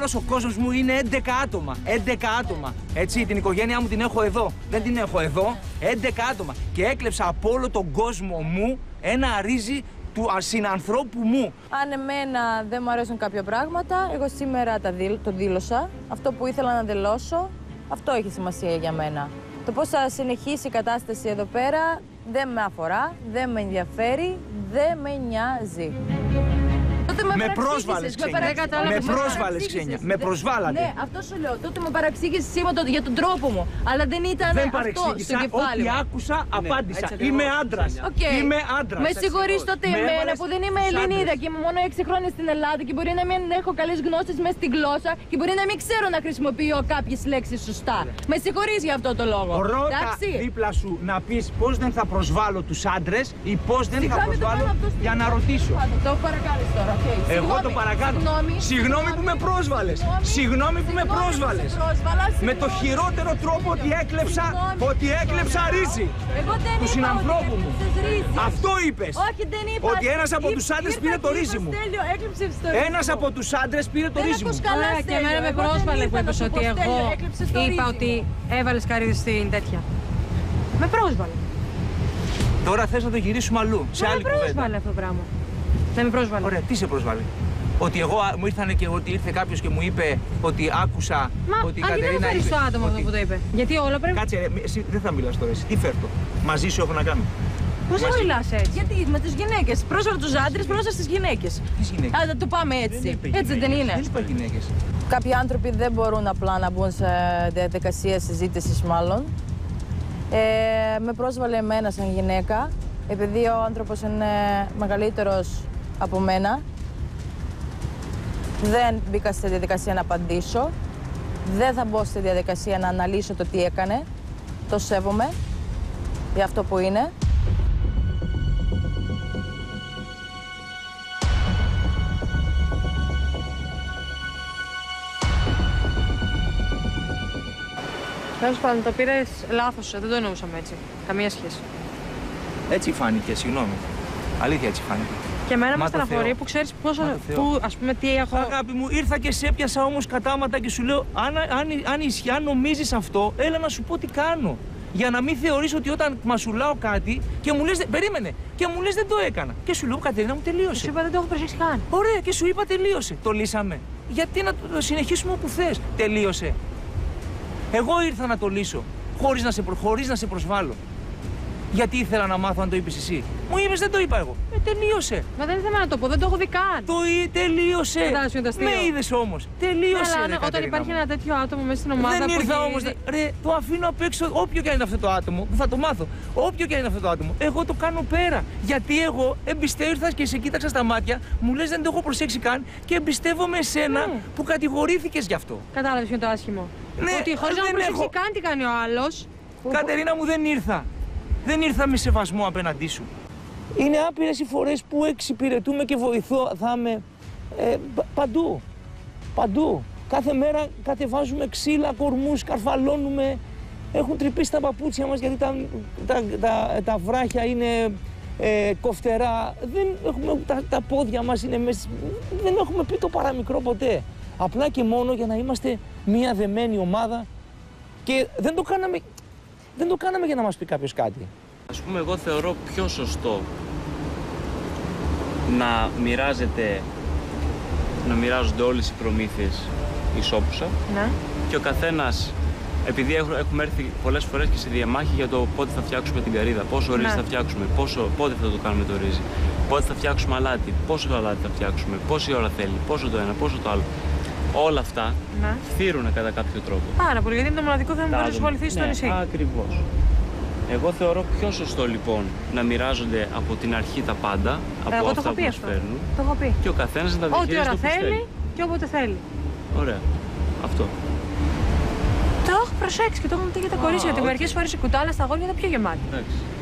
όλος ο κόσμος μου είναι 11 άτομα. 11 άτομα. Έτσι, την οικογένειά μου την έχω εδώ. Δεν την έχω εδώ. 11 άτομα. Και έκλεψα από όλο τον κόσμο μου ένα ρύζι του συνανθρώπου μου. Αν εμένα δεν μου αρέσουν κάποια πράγματα, εγώ σήμερα το δήλωσα. Αυτό που ήθελα να δηλώσω, αυτό έχει σημασία για μένα. Το πώς θα συνεχίσει η κατάσταση εδώ πέρα δεν με αφορά, δεν με ενδιαφέρει, δεν με νοιάζει. Με πρόσβαλες, Ξένια. Με πρόσβαλες, Ξένια. Με προσβάλατε. Ναι, αυτό σου λέω. Τότε με παραξήγησες σήμερα για τον τρόπο μου. Αλλά δεν ήταν αυτό στο κεφάλι μου. Ό,τι άκουσα, απάντησα. Είμαι άντρας. Είμαι άντρας. Με συγχωρείς τότε εμένα που δεν είμαι Ελληνίδα και είμαι μόνο 6 χρόνια στην Ελλάδα και μπορεί να μην έχω καλές γνώσεις μέσα στη γλώσσα και μπορεί να μην ξέρω να χρησιμοποιώ κάποιες λέξεις σωστά. Με συγχωρείς για αυτό το λόγο. Ρώτα δίπλα σου να πεις πώς δεν θα προσβάλλω τους άντρες ή πώς δεν θα προσβάλλω για να ρωτήσω. Το παρακάλεις τώρα. Εγώ το παρακάνω. Συγγνώμη που με πρόσβαλες. Συγγνώμη που με πρόσβαλες. Με το χειρότερο τρόπο ότι έκλεψα ρύζι του συνανθρώπου μου. Αυτό είπες. Όχι, δεν είπα. Ότι ένας από τους άντρες πήρε το ρύζι μου. Ένας από τους άντρες πήρε το ρύζι μου. Και εμένα με πρόσβαλε που είπες ότι εγώ είπα ότι έβαλες καρύδι στην τέτοια. Με πρόσβαλε. Τώρα θες να το γυρίσουμε αλλού, σε άλλη κουβέντα. Με πρόσβαλε αυτό το πράγμα. Δεν με πρόσβαλε. Ωραία, τι σε πρόσβαλε? Ότι εγώ μου ήρθανε και ότι ήρθε κάποιος και μου είπε ότι άκουσα ότι η Κατερίνα. Μα δεν το άτομο αυτό που το είπε. Γιατί όλο πρέπει. Κάτσε, εσύ δεν θα μιλάς τώρα. Εσύ τι φέρτο. Μαζί σου έχω να κάνω. Πώς δεν μιλάς έτσι? Γιατί με τις γυναίκες. Πρόσβαλε τους άντρες, πρόσβαλε στις γυναίκες. Τις γυναίκες. Άντε το πάμε έτσι. Έτσι δεν είναι? Δεν είπα γυναίκες. Κάποιοι άνθρωποι δεν μπορούν απλά να μπουν σε διαδικασία συζήτησης μάλλον. Με πρόσβαλε εμένα σαν γυναίκα, επειδή ο άνθρωπος είναι μεγαλύτερος από μένα. Δεν μπήκα στη διαδικασία να απαντήσω. Δεν θα μπω στη διαδικασία να αναλύσω το τι έκανε. Το σέβομαι για αυτό που είναι. Τέλος πάντων, το πήρες λάθος, δεν το εννοούσαμε έτσι. Καμία σχέση. Έτσι φάνηκε, συγγνώμη. Αλήθεια έτσι φάνηκε. Και εμένα με στεναχωρεί που ξέρεις πόσο. Που, ας πούμε, τι έχω. Αγάπη μου, ήρθα και σε έπιασα όμως κατάματα και σου λέω: αν ισχύει, αν νομίζεις αυτό, έλα να σου πω τι κάνω. Για να μην θεωρείς ότι όταν μασουλάω κάτι και μου λες. Περίμενε! Και μου λες δεν το έκανα. Και σου λέω: Κατερίνα μου, τελείωσε. Σου είπα δεν το έχω προσέξει καν. Ωραία, και σου είπα τελείωσε. Το λύσαμε. Γιατί να το συνεχίσουμε όπου θες. Τελείωσε. Εγώ ήρθα να το λύσω. Χωρίς να σε προσβάλλω. Γιατί ήθελα να μάθω αν το είπες εσύ. Μου είπες δεν το είπα εγώ. Τελείωσε. Μα δεν ήθελα να το πω, δεν το έχω δει καν. Τελείωσε. Με είδες όμως. Τελείωσε. Αλλά όταν υπάρχει ένα τέτοιο άτομο μέσα στην ομάδα. Δεν ήρθα όμως. Ρε, το αφήνω απ' έξω. Όποιο και αν είναι αυτό το άτομο, θα το μάθω. Όποιο και αν είναι αυτό το άτομο, εγώ το κάνω πέρα. Γιατί εγώ ήρθα και σε κοίταξα στα μάτια, μου λες δεν το έχω προσέξει καν και εμπιστεύομαι εσένα που κατηγορήθηκες γι' αυτό. Κατάλαβες ποιο είναι το άσχημο. Ναι, ότι χωρίς να προσέξει καν τι κάνει ο άλλος. Κατερίνα μου, δεν ήρθα. Δεν ήρθα με σεβασμό απέναντί σου. Είναι άπειρες οι φορές που εξυπηρετούμε και βοηθάμε παντού. Παντού. Κάθε μέρα κατεβάζουμε ξύλα, κορμούς, καρφαλώνουμε. Έχουν τρυπήσει τα παπούτσια μας γιατί τα βράχια είναι κοφτερά. Δεν έχουμε, τα πόδια μας είναι μέσα. Δεν έχουμε πει το παραμικρό ποτέ. Απλά και μόνο για να είμαστε μια δεμένη ομάδα και δεν το κάναμε για να μας πει κάποιος κάτι. Ας πούμε, εγώ θεωρώ πιο σωστό να μοιράζονται όλες οι προμήθειες ισόπουσα. Ναι. Και ο καθένας, επειδή έχουμε έρθει πολλές φορές και σε διαμάχη για το πότε θα φτιάξουμε την καρύδα, πόσο ρύζι θα φτιάξουμε, πότε θα το κάνουμε το ρύζι, πότε θα φτιάξουμε αλάτι, πόσο αλάτι θα φτιάξουμε, πόση ώρα θέλει, πόσο το ένα, πόσο το άλλο. Όλα αυτά φθύρουν κατά κάποιο τρόπο. Πάρα πολύ, γιατί είναι το μοναδικό θέμα που μπορεί να ασχοληθεί στο νησί. Ακριβώς. Εγώ θεωρώ πιο σωστό λοιπόν να μοιράζονται από την αρχή τα πάντα, από αυτά που μας φέρνουν. Το έχω πει. Και ο καθένας να τα διαχειρίζεται ό,τι ώρα θέλει και όποτε θέλει. Ωραία. Αυτό. Το έχω προσέξει και το έχουμε πει για τα κορίτσια, γιατί μερικές φορές η κουτάλα στα αγόρια είναι πιο γεμάτη. Εντάξει.